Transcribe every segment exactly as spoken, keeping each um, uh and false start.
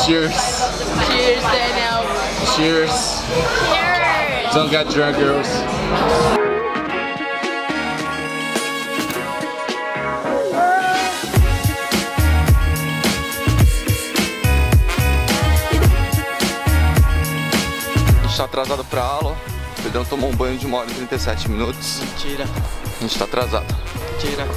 Cheers. Cheers, Daniel. Cheers. Cheers. Don't get drunk, girls. A gente tá atrasado pra aula. O Pedrão tomou um banho de uma hora e trinta e sete minutos. Mentira. A gente tá atrasado. Mentira.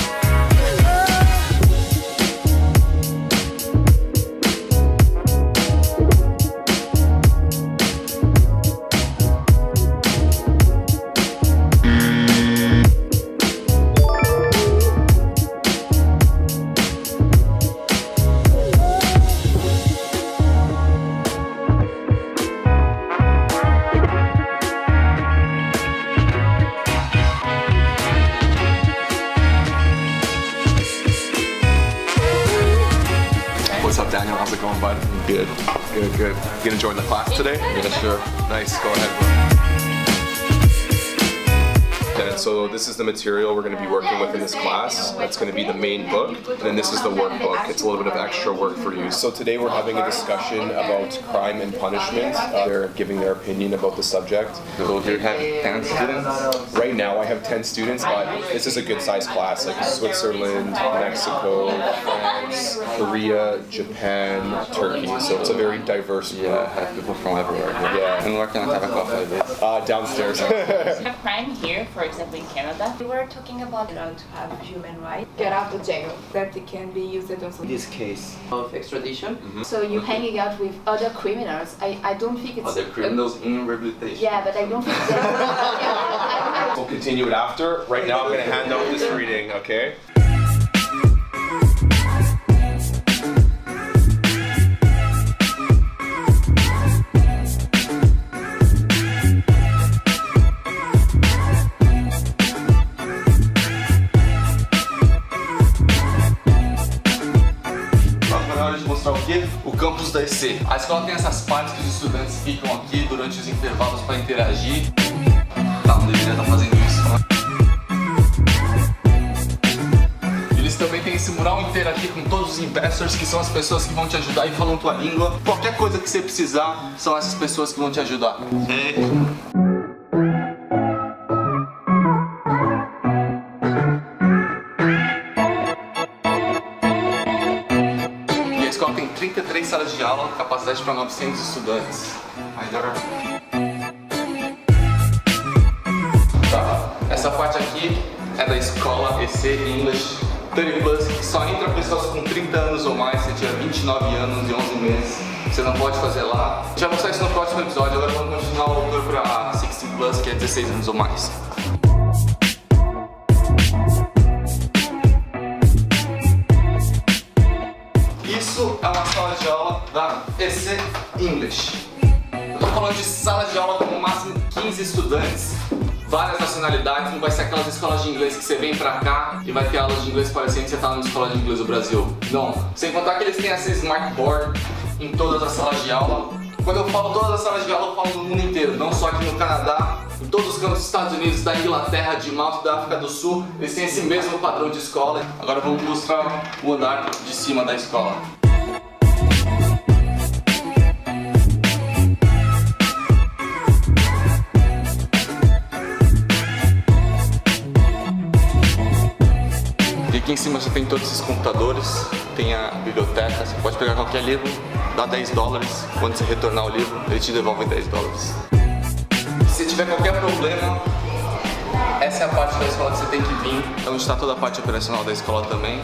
What's up, Daniel? How's it going, bud? Good. Good, good. You gonna join the class today? Yeah, sure. Nice. Go ahead, bro. And so this is the material we're going to be working with in this class. That's going to be the main book, and then this is the workbook. It's a little bit of extra work for you. So today we're having a discussion about crime and punishment. Uh, they're giving their opinion about the subject. So here you have ten students. Right now I have ten students, but this is a good sized class, like Switzerland, Mexico, France, Korea, Japan, Turkey. So it's a very diverse group. Yeah, I have people from everywhere. Yeah. And where can I have a coffee like this? Uh, downstairs. Have crime here, for example, in Canada. We were talking about you know, to have human rights, get out of jail, that it can be used also. This case of extradition. Mm-hmm. So you hanging out with other criminals, I, I don't think it's... Other criminals in rehabilitation. Yeah, but I don't think that... yeah, I, I, We'll continue it after. Right now I'm going to hand out this reading, okay? O campus da E C. A escola tem essas partes que os estudantes ficam aqui durante os intervalos para interagir. Tá, não deveria estar fazendo isso, né? Eles também têm esse mural inteiro aqui com todos os investors, que são as pessoas que vão te ajudar e falam tua língua. Qualquer coisa que você precisar, são essas pessoas que vão te ajudar. É. Tem trinta e três salas de aula, capacidade para novecentos estudantes. Tá. Essa parte aqui é da escola E C English trinta plus, que só entra pessoas com trinta anos ou mais. Você tinha vinte e nove anos e onze meses, você não pode fazer lá. A gente vai mostrar isso no próximo episódio. Agora vamos continuar o tour para sessenta plus, que é dezesseis anos ou mais. Isso é uma sala de aula da E C English. Eu tô falando de sala de aula com no máximo quinze estudantes, várias nacionalidades. Não vai ser aquelas escolas de inglês que você vem pra cá e vai ter aulas de inglês parecendo que você tá numa escola de inglês do Brasil. Não. Sem contar que eles têm essa smart board em todas as salas de aula. Quando eu falo todas as salas de aula, eu falo no mundo inteiro, não só aqui no Canadá. Em todos os campos dos Estados Unidos, da Inglaterra, de Malta e da África do Sul, eles têm esse mesmo padrão de escola. Agora vamos mostrar o andar de cima da escola. E aqui em cima você tem todos esses computadores, tem a biblioteca, você pode pegar qualquer livro, dá dez dólares, quando você retornar o livro, ele te devolve dez dólares. Se tiver qualquer problema, essa é a parte da escola que você tem que vir, é onde está toda a parte operacional da escola também.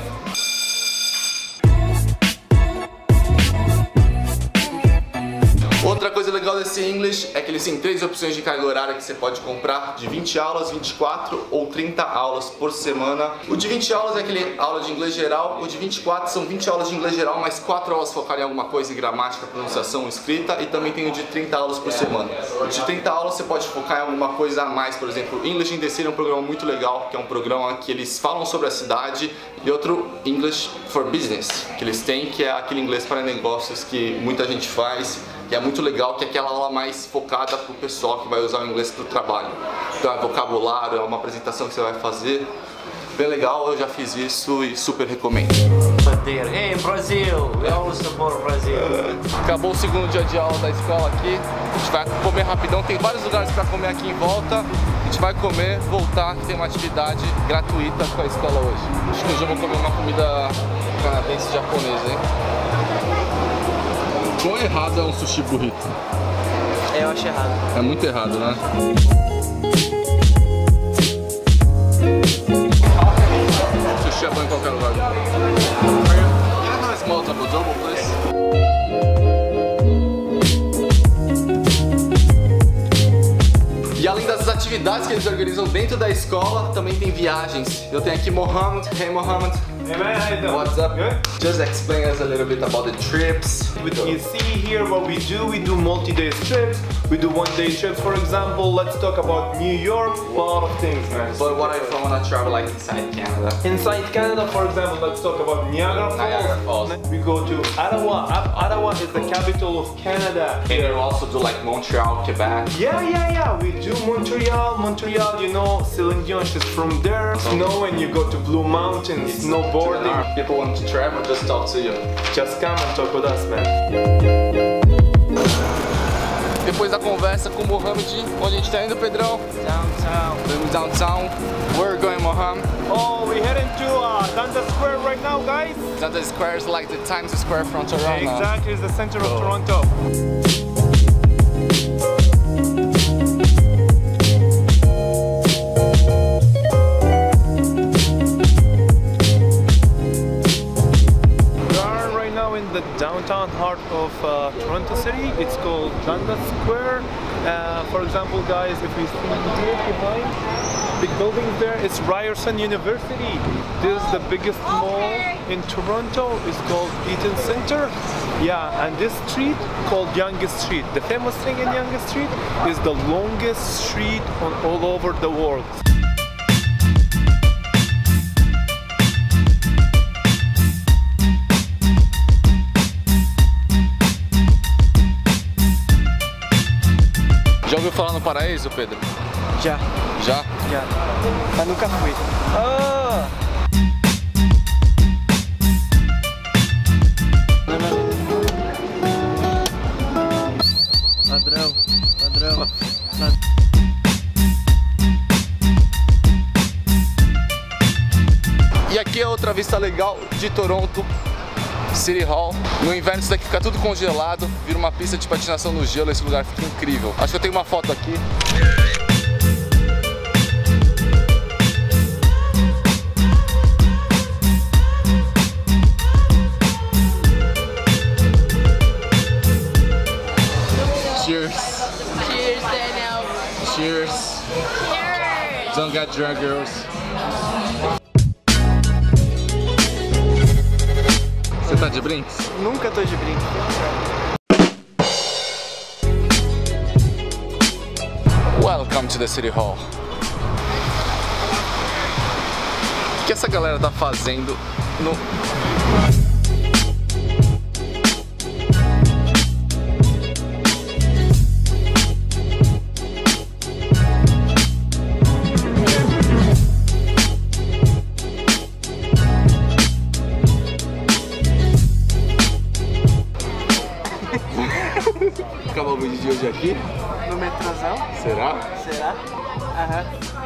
Outra coisa legal desse English é que eles têm três opções de carga horária que você pode comprar, de vinte aulas, vinte e quatro ou trinta aulas por semana. O de vinte aulas é aquele aula de inglês geral, o de vinte e quatro são vinte aulas de inglês geral, mais quatro aulas focadas em alguma coisa em gramática, pronunciação, escrita, e também tem o de trinta aulas por semana. O de trinta aulas você pode focar em alguma coisa a mais, por exemplo, English in the City é um programa muito legal, que é um programa que eles falam sobre a cidade, e outro English for Business, que eles têm, que é aquele inglês para negócios que muita gente faz, que é muito legal, que é aquela aula mais focada para o pessoal que vai usar o inglês para o trabalho. Então é vocabulário, é uma apresentação que você vai fazer. Bem legal, eu já fiz isso e super recomendo. bater. Hey, Brasil! We always support Brasil. Acabou o segundo dia de aula da escola aqui. A gente vai comer rapidão. Tem vários lugares para comer aqui em volta. A gente vai comer, voltar, que tem uma atividade gratuita com a escola hoje. Acho que hoje eu vou comer uma comida canadense japonesa, hein? Quão errado é um sushi burrito? Eu acho errado. É muito errado, né? Sushi é bom em qualquer lugar. Can I have a small double double, please? E além das atividades que eles organizam dentro da escola, também tem viagens. Eu tenho aqui Mohammed. Hey Mohammed. Hey man, how you doing? What's up? Good? Just explain us a little bit about the trips. You see here what we do, we do multi-day trips, we do one-day trips. For example, let's talk about New York, a lot of things, man. But what if I want to travel like inside Canada? Inside Canada, for example, let's talk about Niagara Falls. Niagara Falls. We go to Ottawa. Ottawa is the capital of Canada. And you also do like Montreal, Quebec. Yeah, yeah, yeah. We do Montreal. Montreal, you know, Celine Dion, she's from there. Snow, and you go to Blue Mountains, snowboarding. People want to travel, just talk to you. Just come and talk with us, man. Depois da conversa com o Mohammed, onde a gente tá indo, Pedrão? Downtown. Vamos downtown. Where are we going, Mohammed? Oh, we're heading to uh, Dundas Square right now, guys. Dundas Square is like the Times Square from Toronto. Exactly, it's the center of Toronto. The downtown heart of uh, Toronto City. It's called Dundas Square. Uh, for example, guys, if we see here behind, big building there, it's Ryerson University. This is the biggest mall in Toronto. It's called Eaton Center. Yeah, and this street called Yonge Street. The famous thing in Yonge Street is the longest street on all over the world. Já ouviu falar no Paraíso, Pedro? Já. Já? Já. Mas nunca fui. Ah! Padrão, padrão. E aqui é outra vista legal de Toronto. City Hall. No inverno isso daqui fica tudo congelado, vira uma pista de patinação no gelo, esse lugar fica incrível. Acho que eu tenho uma foto aqui. Cheers. Cheers, Daniel. Cheers. Cheers. Don't get drunk, girls. Você tá de brinks? Nunca tô de brinco. Welcome to the City Hall. O que essa galera tá fazendo no... Acabou o vídeo de hoje aqui. No metrôzão. Será? Será? Aham.